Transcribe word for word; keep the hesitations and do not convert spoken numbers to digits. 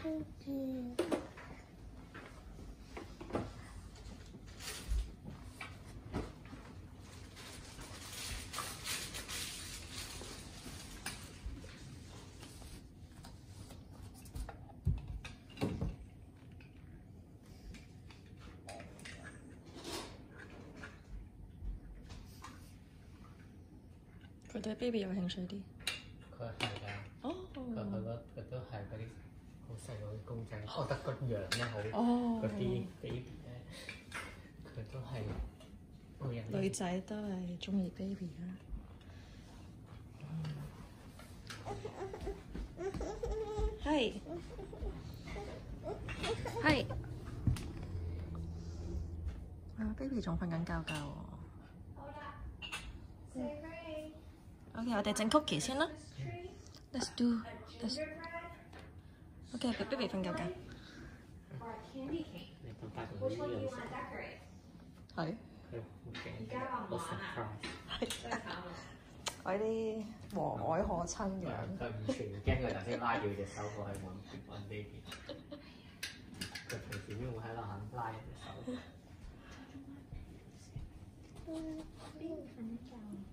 佢對 baby 有興趣啲。 佢係㗎。哦。佢佢嗰佢都係嗰啲好細個啲公仔，我覺得個樣咧好。哦。嗰啲 baby 咧，佢都係會人。女仔都係中意 baby 啦。係。係。啊 ，baby 仲瞓緊覺覺喎。OK， 我哋整 cookie 先啦。Let's do this。OK， 俾 baby 瞓覺覺。係。我 surprise。我啲和藹可親嘅。佢完全唔驚，佢頭先拉住隻手過去揾揾 baby。佢平時邊會喺度肯拉隻手？邊會瞓得覺？